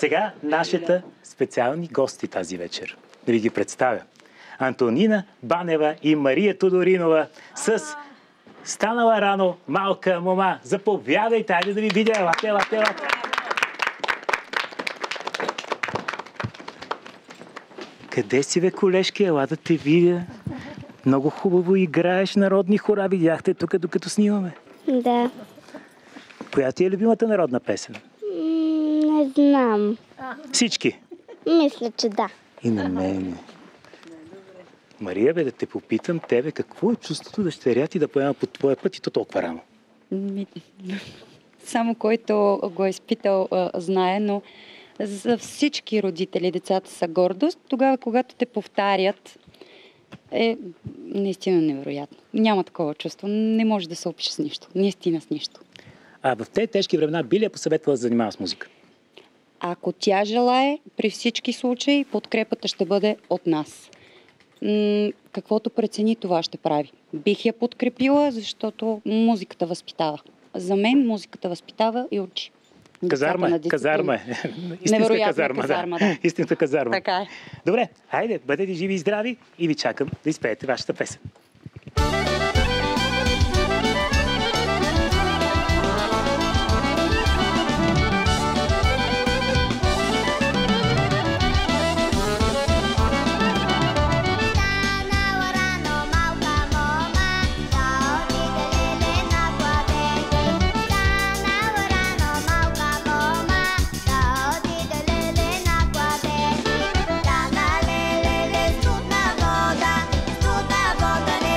сега нашите специални гости тази вечер. Да ви ги представя. Антонина Банева и Мария Тодоринова с "Станала рано, малка мома". Заповядайте, айде да ви видя. Елате. Къде си, бе, колежки? Ела да те видя. Много хубаво играеш народни хора. Видяхте тук, докато снимаме. Да. Коя ти е любимата народна песен? Не знам. Всички? Мисля, че да. И на мене. Мария, бе, да те попитам тебе, какво е чувството дъщеря ти да поема по твоя път и то толкова рано? Само който го е изпитал, знае, но за всички родители децата са гордост. Тогава, когато те повтарят, е наистина невероятно. Няма такова чувство. Не може да се опише с нищо. Наистина с нищо. А в тези тежки времена би ли я посъветвала да се занимава с музика? Ако тя желае, при всички случаи подкрепата ще бъде от нас. Каквото прецени, това ще прави. Бих я подкрепила, защото музиката възпитава. За мен музиката възпитава и учи. Казарма е. Истинска казарма, да. Истинска казарма. Така е. Добре, хайде, бъдете живи и здрави и ви чакам да изпеете вашата песен. Вода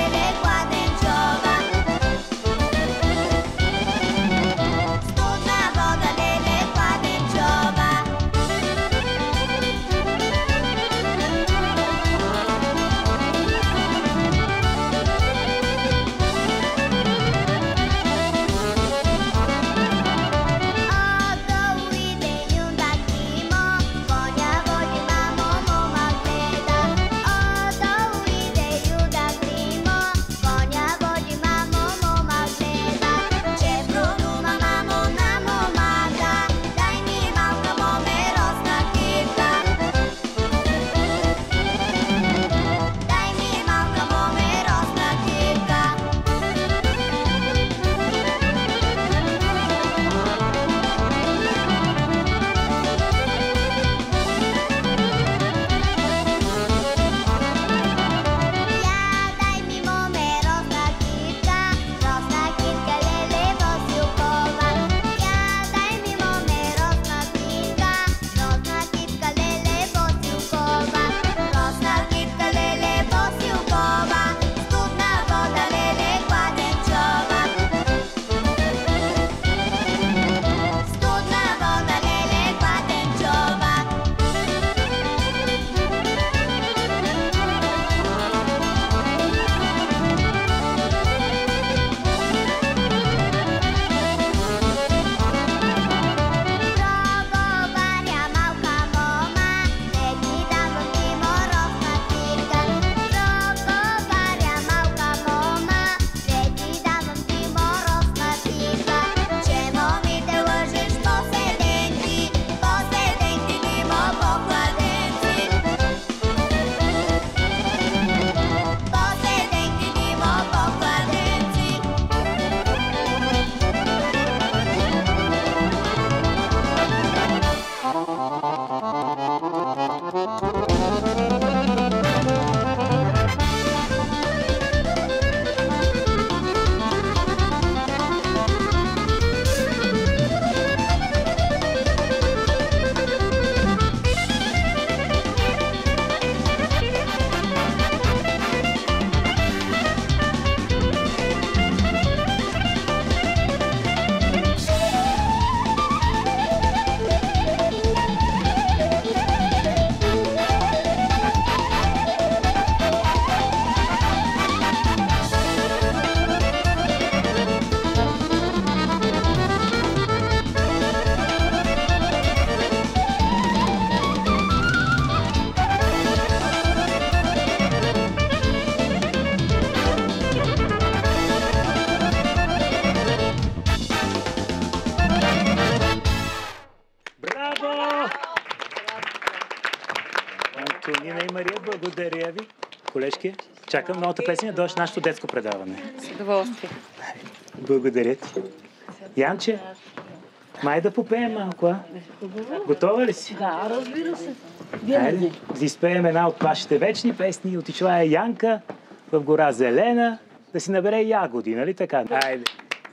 колежки. Чакам новата песен да дойдеш в нашето детско предаване. С удоволствие. Благодаря ти. Янче, май да попеем малко, а? Готова ли си? Да, разбира се. Хайде, да изпеем една от вашите вечни песни. Отишла е Янка в гора Зелена да си набере ягоди, нали така? Хайде.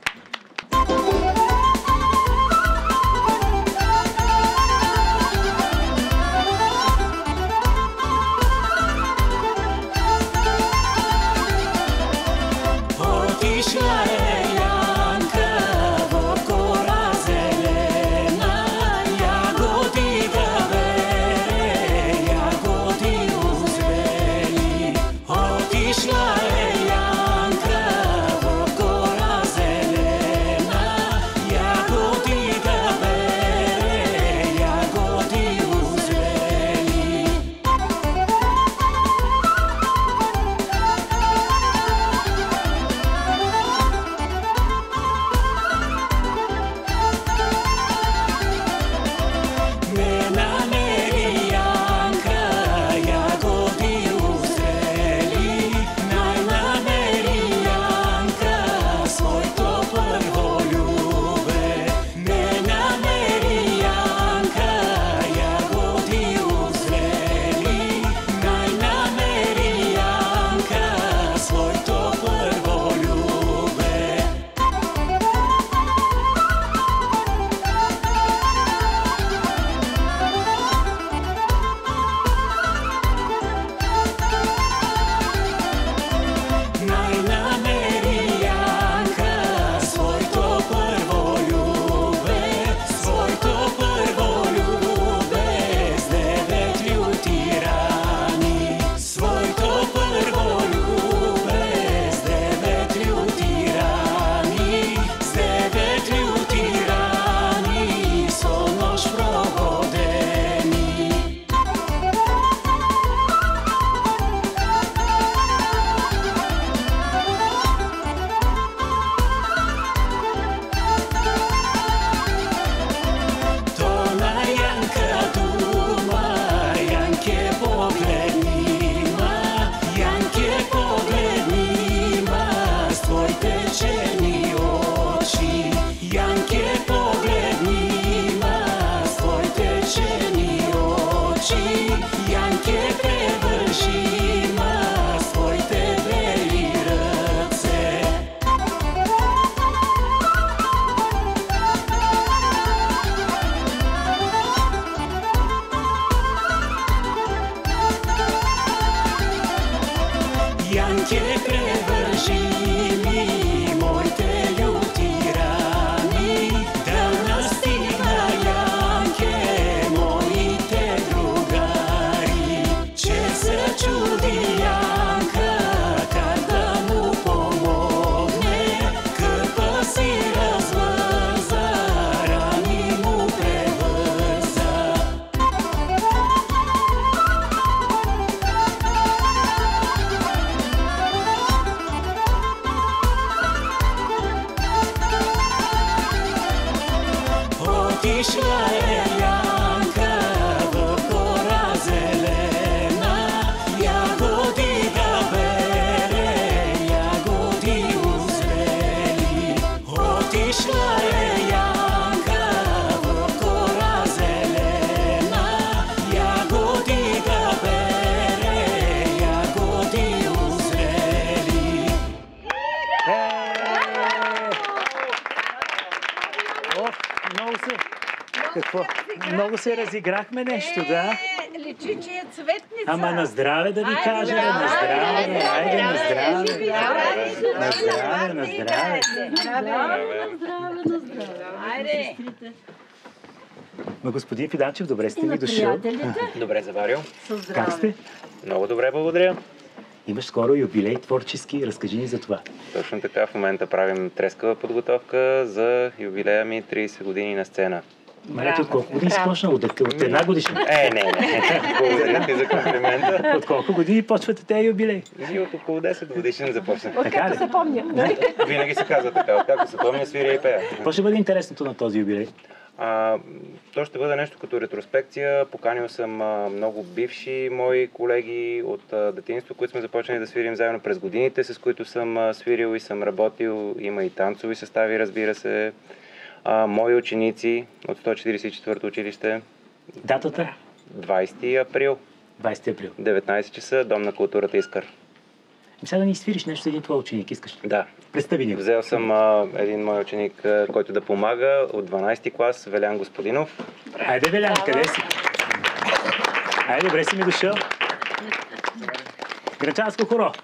Отишла е Янка в гора зелена, ягоди да бере, ягоди узрели. Отишла е Янка в гора зелена, ягоди да бере, ягоди узрели. Не намери Янка ягоди узрели, най-намери Янка своето първо любе. Не намери Янка ягоди узрели, най-намери Янка своето първо любе. Най-намери Янка своето първо любе, своето първо любе с 9 люти рани. Своето първо любе с 9 люти рани, с 9 люти рани со нощ проводени. То на Янка дума, Янке погледни ма, Янке погледни ма с твоите черни очи. Янке погледни ма с твоите черни очи. Янке превърши ма с твоите бели ръце. Янке превърши ми моите люти рани, да настигна Янке моите другари. Че се чуди Янка как да му помогне, кърпа си развърза, рани му превърза. Отишла е Янка в гора зелена, ягоди да бере, ягоди узрели. Отишла е Янка в гора зелена, ягоди да бере, ягоди узрели. Ох, много се... Какво? Много се разиграхме нещо, да? Личи, че е цветница. Ама на здраве да ви кажа, на здраве, айде на здраве. На здраве, на здраве. Айде. Ма господин Фиданчев, добре сте ми дошъл. Добре заварил. Как сте? Много добре, благодаря. Имаш скоро юбилей творчески, разкажи ни за това. Точно така, в момента правим трескава подготовка за юбилея ми 30 години на сцена. Малето, от колко години си почнал? От една годишна? Не. Благодаря ти за комплимента. От колко години почвате тези юбилей? И от около 10 годишен започна. Така ли? Помня. Винаги се казва така. Откакто се помня, свиря и пея. Какво ще бъде интересното на този юбилей? То ще бъде нещо като ретроспекция. Поканил съм много бивши мои колеги от детинство, които сме започнали да свирим заедно през годините, с които съм свирил и съм работил. Има и танцови състави, разбира се. Мои ученици от 144-то училище. Датата? 20 април. 20 април. 19 часа, Дом на културата Искър. Сега да ни свириш нещо един твой ученик, искаш? Да. Представи ни. Взел съм един мой ученик, който да помага от 12-ти клас, Велян Господинов. Айде, Велян, къде си? Айде, добре си ми дошъл. Грачанско хоро.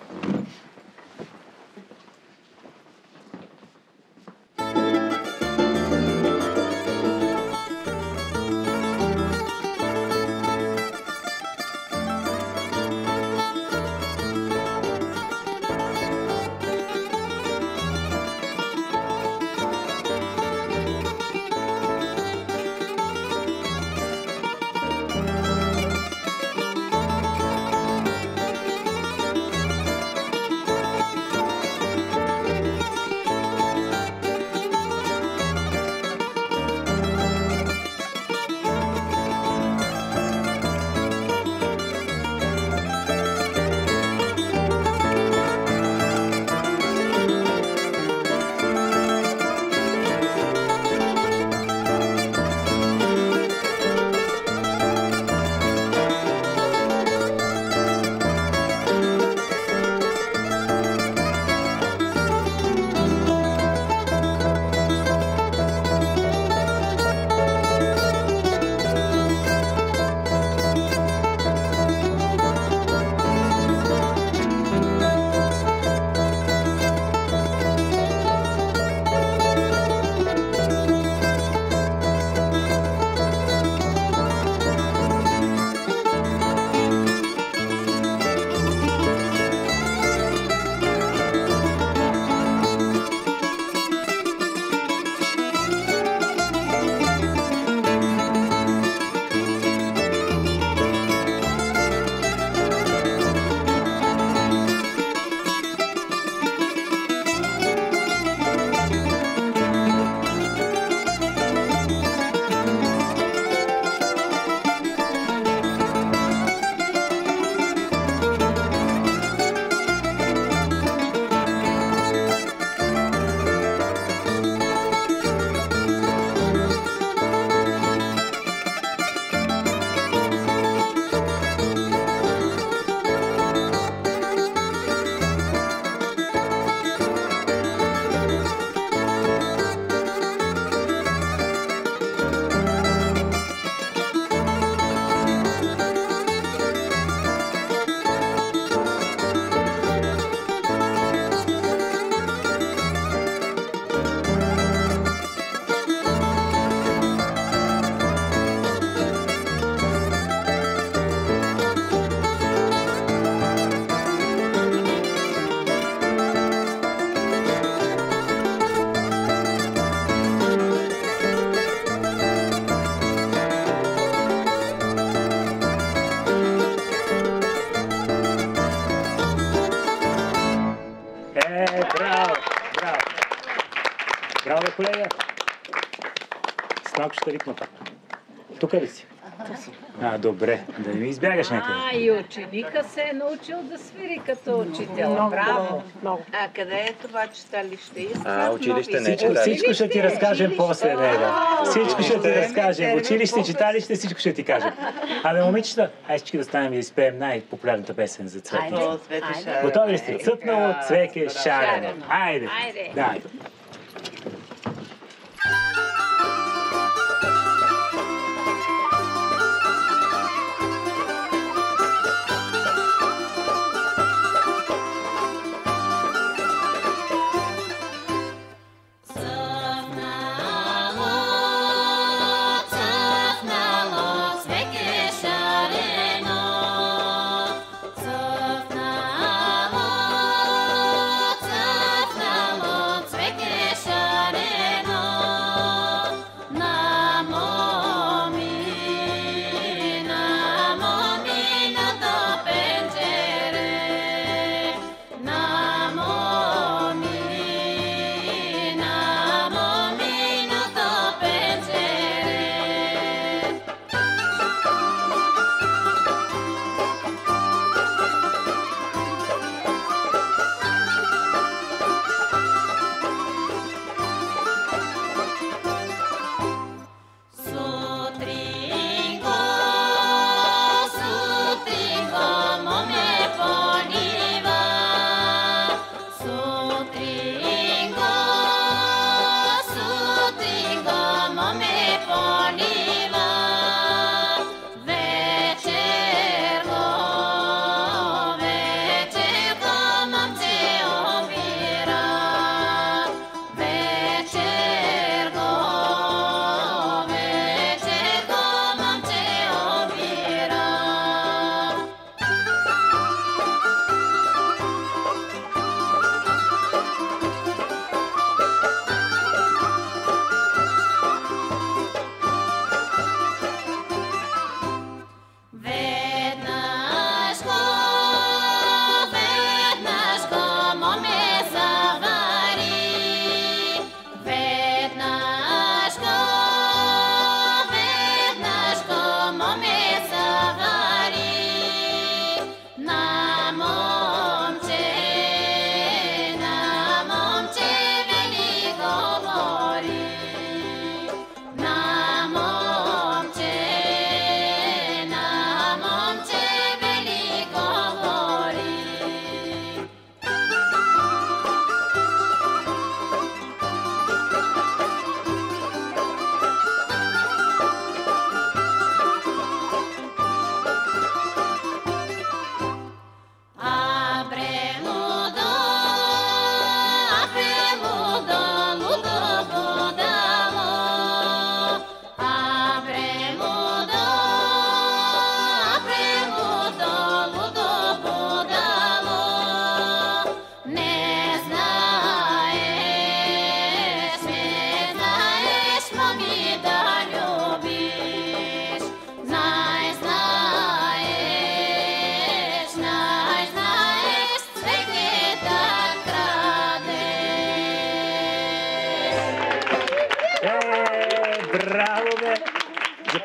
Браво, колега! С малко ще викна пак. Тук ли си? Добре. Да не ми избягаш някъде. И ученика се е научил да свири като учител. Браво! А къде е това читалище? Училище не е. Всичко ще ти разкажем после него. Всичко ще ти разкажем. Училище, читалище, всичко ще ти кажем. Абе, момичета, айде всички да станем и да изпеем най-популярната песен за Цветно. Готови ли сте? Цъпнало, цвеке, шарено. Айде! Дай! Цъфнало,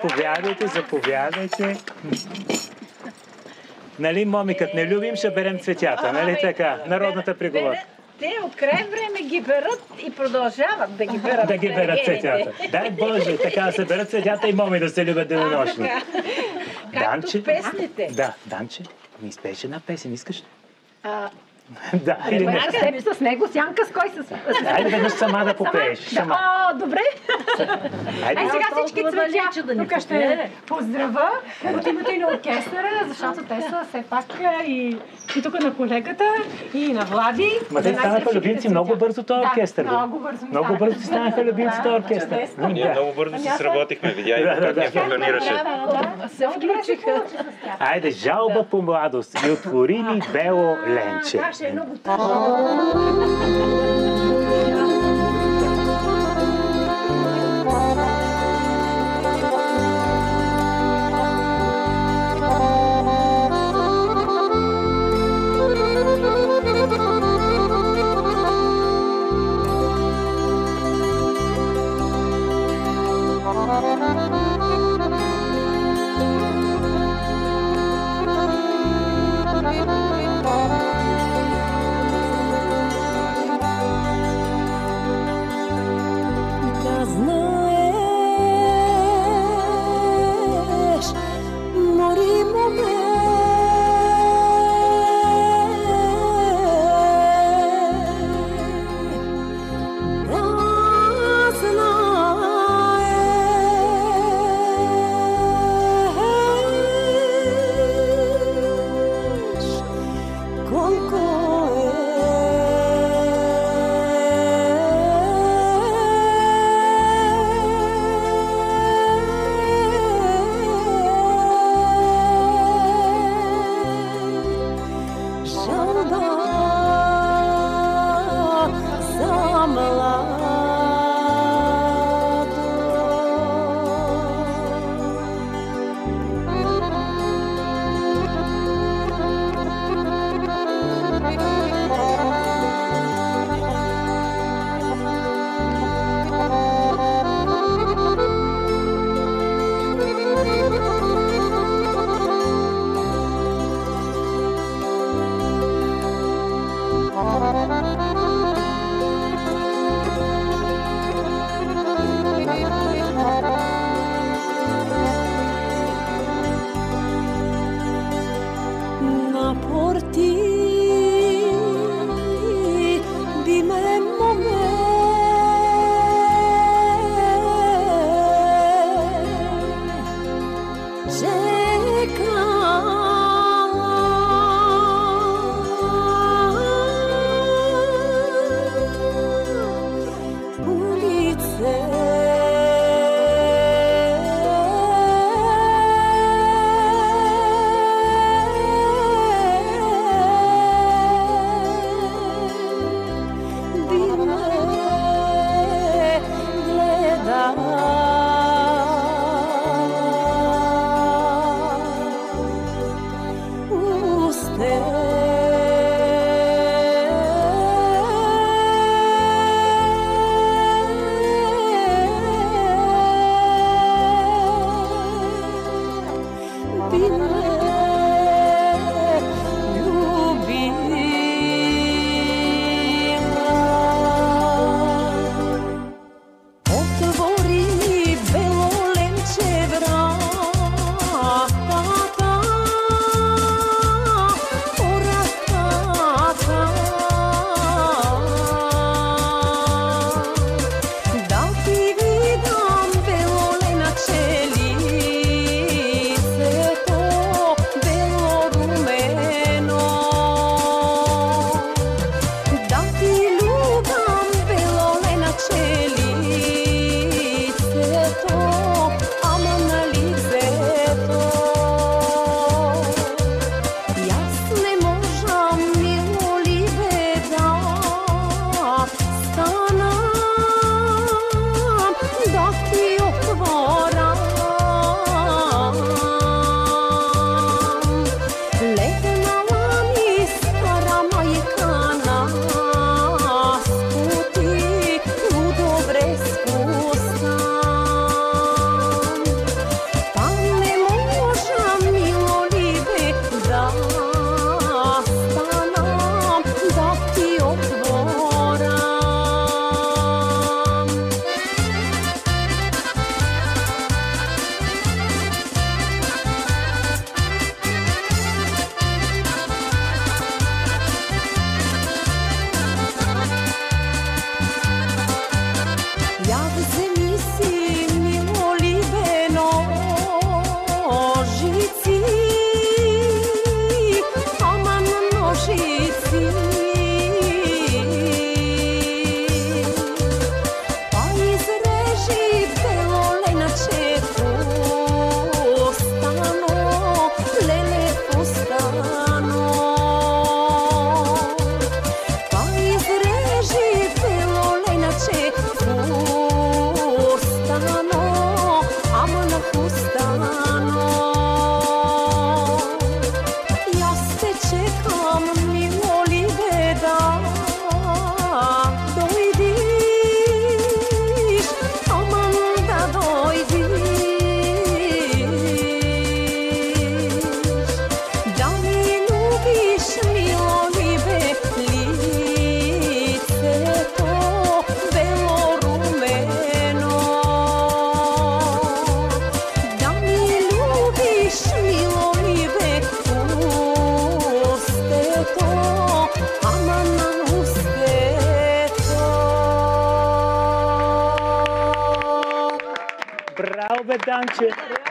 заповядайте, заповядайте. Нали, момикът не любим, ще берем цветята, нали така? Народната приговор. Те от край време ги берат и продължават да ги берат. Да ги берат цветята. Дай Боже, така да се берат цветята и моми да се любят денонощно. Както в песните. Да, Данче, ми изпееш една песен, искаш ли? Да, или не? с него, Сянка, с кой с... Айде веднъж сама да попееш. Сама. Добре. Айде. Сега всички цветя. Тук ще поздравя от името и на оркестъра, защото те са все пак и тук на колегата, и на Влади. Ма те станаха любимци много бързо този оркестър. Много бързо си станаха любимци този оркестър. Ние много бързо се сработихме, видя и как ни функционираше. Се включиха. Айде, жалба по младост и отвори ми бело ленче. Браво, бе, Данче!